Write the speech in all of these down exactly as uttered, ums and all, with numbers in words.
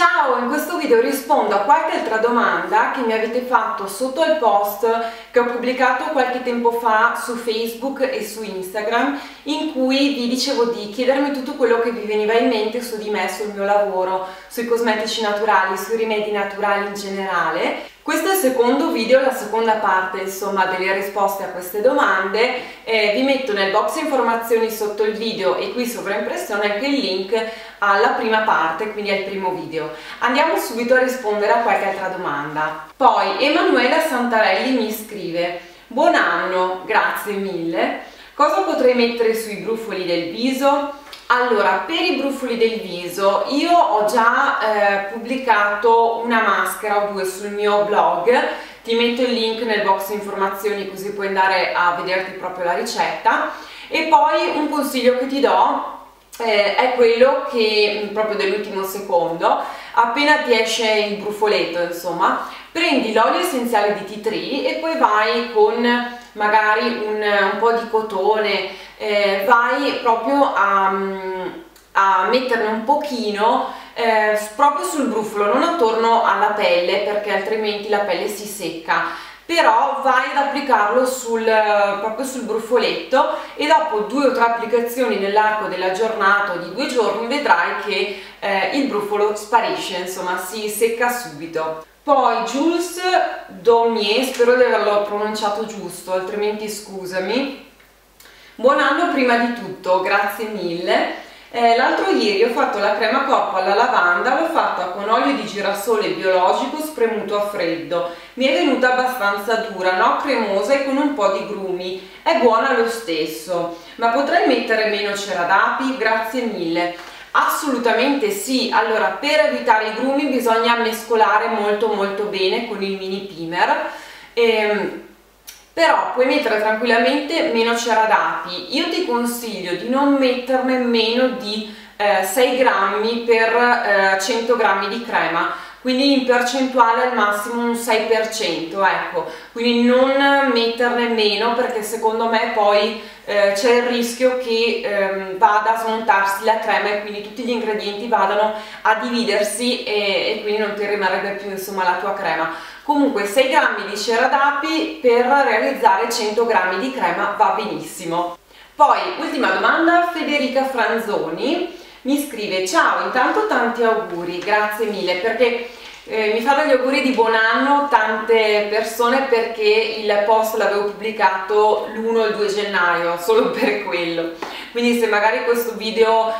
Ciao, in questo video rispondo a qualche altra domanda che mi avete fatto sotto il post che ho pubblicato qualche tempo fa su Facebook e su Instagram, in cui vi dicevo di chiedermi tutto quello che vi veniva in mente su di me, sul mio lavoro, sui cosmetici naturali, sui rimedi naturali in generale. Questo è il secondo video, la seconda parte insomma delle risposte a queste domande. Eh, vi metto nel box informazioni sotto il video e qui sovraimpressione anche il link alla prima parte, quindi al primo video. Andiamo subito a rispondere a qualche altra domanda. Poi Emanuela Santarelli mi scrive: buon anno, grazie mille, cosa potrei mettere sui brufoli del viso? Allora, per i brufoli del viso io ho già eh, pubblicato una maschera o due sul mio blog, ti metto il link nel box informazioni così puoi andare a vederti proprio la ricetta. E poi un consiglio che ti do eh, è quello che proprio dell'ultimo secondo, appena ti esce il brufoletto insomma, prendi l'olio essenziale di tea tree e poi vai con magari un, un po' di cotone, eh, vai proprio a, a metterne un pochino eh, proprio sul brufolo, non attorno alla pelle perché altrimenti la pelle si secca, però vai ad applicarlo sul, proprio sul brufoletto e dopo due o tre applicazioni nell'arco della giornata o di due giorni vedrai che eh, il brufolo sparisce, insomma si secca subito. Poi Jules Daumier, spero di averlo pronunciato giusto, altrimenti scusami. Buon anno prima di tutto, grazie mille. Eh, l'altro ieri ho fatto la crema corpo alla lavanda, l'ho fatta con olio di girasole biologico spremuto a freddo. Mi è venuta abbastanza dura, no? Cremosa e con un po' di grumi. È buona lo stesso. Ma potrei mettere meno cera d'api? Grazie mille. Assolutamente sì. Allora, per evitare i grumi bisogna mescolare molto molto bene con il mini primer, ehm, però puoi mettere tranquillamente meno cera d'api. Io ti consiglio di non metterne meno di eh, sei grammi per eh, cento grammi di crema, quindi in percentuale al massimo un sei per cento, ecco, quindi non metterne meno perché secondo me poi eh, c'è il rischio che ehm, vada a smontarsi la crema e quindi tutti gli ingredienti vadano a dividersi e, e quindi non ti rimarrebbe più insomma la tua crema. Comunque sei grammi di cera d'api per realizzare cento grammi di crema va benissimo. Poi ultima domanda, Federica Franzoni mi scrive: ciao, intanto tanti auguri, grazie mille, perché eh, mi fanno gli auguri di buon anno tante persone perché il post l'avevo pubblicato l'primo e il due gennaio, solo per quello. Quindi se magari questo video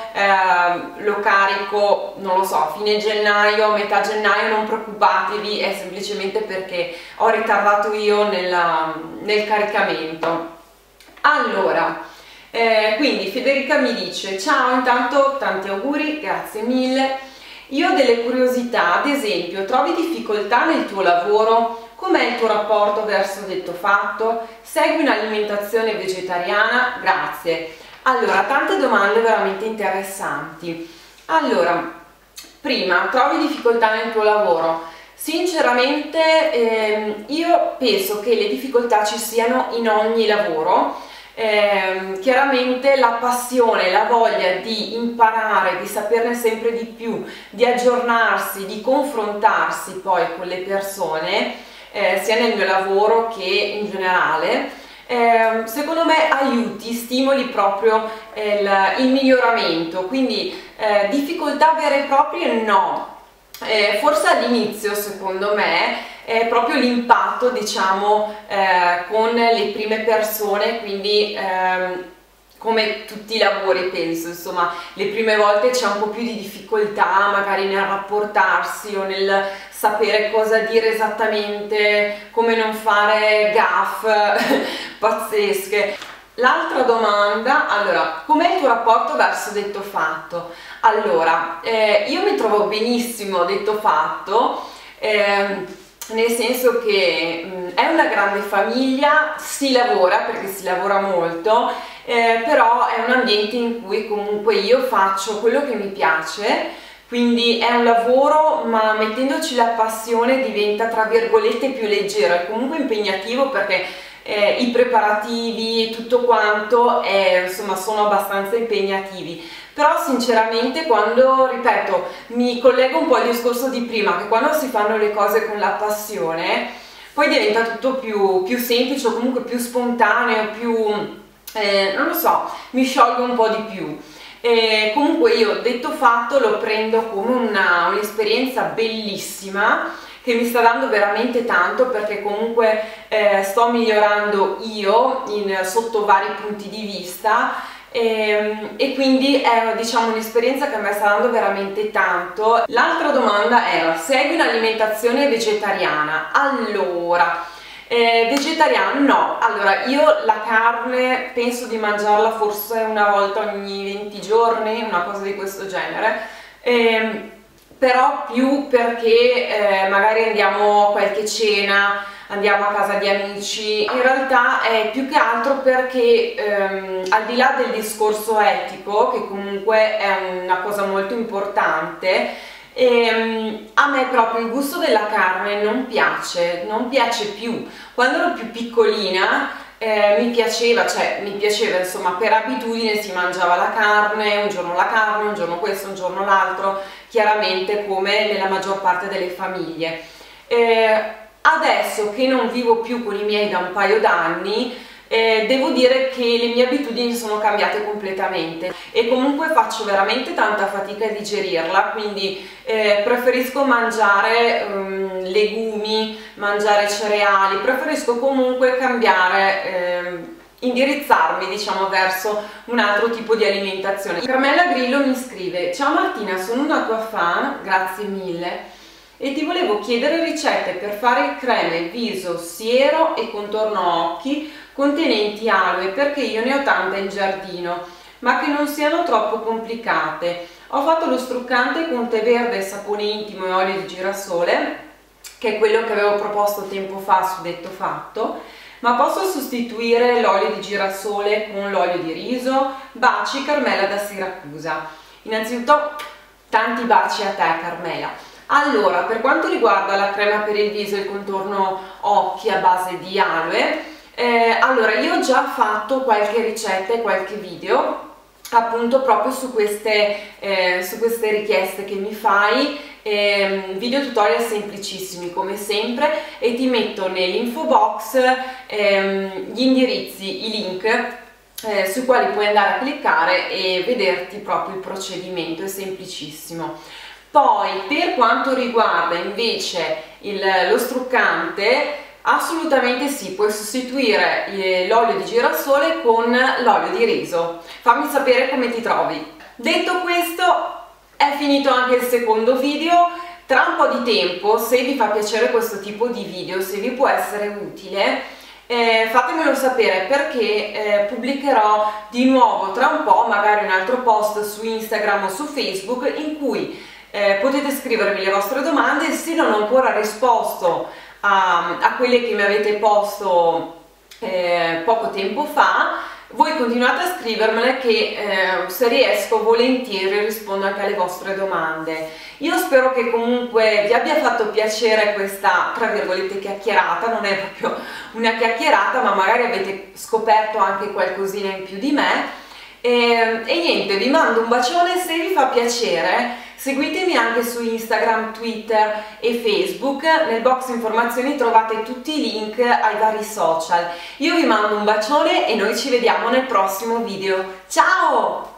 eh, lo carico, non lo so, a fine gennaio, metà gennaio, non preoccupatevi, è semplicemente perché ho ritardato io nella, nel caricamento. Allora, Eh, quindi Federica mi dice: ciao, intanto tanti auguri, grazie mille. Io ho delle curiosità, ad esempio, trovi difficoltà nel tuo lavoro? Com'è il tuo rapporto verso detto fatto? Segui un'alimentazione vegetariana? Grazie. Allora, tante domande veramente interessanti. Allora, prima, trovi difficoltà nel tuo lavoro? Sinceramente ehm, io penso che le difficoltà ci siano in ogni lavoro. Eh, chiaramente la passione, la voglia di imparare, di saperne sempre di più, di aggiornarsi, di confrontarsi poi con le persone, eh, sia nel mio lavoro che in generale, eh, secondo me aiuti, stimoli proprio eh, il, il miglioramento. Quindi eh, difficoltà vere e proprie no. Eh, forse all'inizio secondo me è proprio l'impatto diciamo eh, con le prime persone, quindi ehm, come tutti i lavori penso, insomma le prime volte c'è un po' più di difficoltà magari nel rapportarsi o nel sapere cosa dire esattamente, come non fare gaffe pazzesche. L'altra domanda, allora, com'è il tuo rapporto verso detto fatto? Allora, eh, io mi trovo benissimo detto fatto, eh, nel senso che mh, è una grande famiglia, si lavora perché si lavora molto, eh, però è un ambiente in cui comunque io faccio quello che mi piace, quindi è un lavoro ma mettendoci la passione diventa tra virgolette più leggero, è comunque impegnativo perché eh, i preparativi e tutto quanto, eh, insomma sono abbastanza impegnativi. Però sinceramente, quando, ripeto, mi collego un po' al discorso di prima, che quando si fanno le cose con la passione poi diventa tutto più, più semplice, o comunque più spontaneo, più, eh, non lo so, mi sciolgo un po' di più. E comunque io, detto fatto, lo prendo come un'esperienza bellissima che mi sta dando veramente tanto, perché comunque eh, sto migliorando io in, sotto vari punti di vista, e, e quindi è, diciamo, un'esperienza che a me sta dando veramente tanto. L'altra domanda era: segui un'alimentazione vegetariana? Allora, Eh, vegetariano no, allora io la carne penso di mangiarla forse una volta ogni venti giorni, una cosa di questo genere, eh, però più perché eh, magari andiamo a qualche cena, andiamo a casa di amici. In realtà è più che altro perché ehm, al di là del discorso etico, che comunque è una cosa molto importante, E, a me proprio il gusto della carne non piace, non piace più. Quando ero più piccolina eh, mi piaceva, cioè mi piaceva insomma, per abitudine si mangiava la carne, un giorno la carne, un giorno questo, un giorno l'altro, chiaramente come nella maggior parte delle famiglie. Eh, adesso che non vivo più con i miei da un paio d'anni, Eh, devo dire che le mie abitudini sono cambiate completamente e comunque faccio veramente tanta fatica a digerirla, quindi eh, preferisco mangiare um, legumi, mangiare cereali, preferisco comunque cambiare, eh, indirizzarmi, diciamo, verso un altro tipo di alimentazione. Carmela Grillo mi scrive: ciao Martina, sono una tua fan, grazie mille, e ti volevo chiedere ricette per fare creme viso, siero e contorno occhi contenenti aloe, perché io ne ho tante in giardino, ma che non siano troppo complicate. Ho fatto lo struccante con tè verde, sapone intimo e olio di girasole, che è quello che avevo proposto tempo fa su Detto Fatto, ma posso sostituire l'olio di girasole con l'olio di riso? Baci, Carmela da Siracusa. Innanzitutto tanti baci a te, Carmela. Allora, per quanto riguarda la crema per il viso e il contorno occhi a base di aloe, Eh, allora io ho già fatto qualche ricetta e qualche video appunto proprio su queste, eh, su queste richieste che mi fai, eh, video tutorial semplicissimi come sempre, e ti metto nell'info box eh, gli indirizzi, i link eh, sui quali puoi andare a cliccare e vederti proprio il procedimento, è semplicissimo. Poi per quanto riguarda invece il, lo struccante, assolutamente sì, puoi sostituire l'olio di girasole con l'olio di riso. Fammi sapere come ti trovi. Detto questo, è finito anche il secondo video. Tra un po' di tempo, se vi fa piacere questo tipo di video, se vi può essere utile, eh, fatemelo sapere, perché eh, pubblicherò di nuovo tra un po' magari un altro post su Instagram o su Facebook in cui eh, potete scrivermi le vostre domande. Se non ho ancora risposto A, a quelle che mi avete posto eh, poco tempo fa, voi continuate a scrivermele che eh, se riesco volentieri rispondo anche alle vostre domande. Io spero che comunque vi abbia fatto piacere questa, tra virgolette, chiacchierata. Non è proprio una chiacchierata, ma magari avete scoperto anche qualcosina in più di me. E, e niente, vi mando un bacione. Se vi fa piacere, seguitemi anche su Instagram, Twitter e Facebook. Nel box informazioni trovate tutti i link ai vari social. Io vi mando un bacione e noi ci vediamo nel prossimo video. Ciao!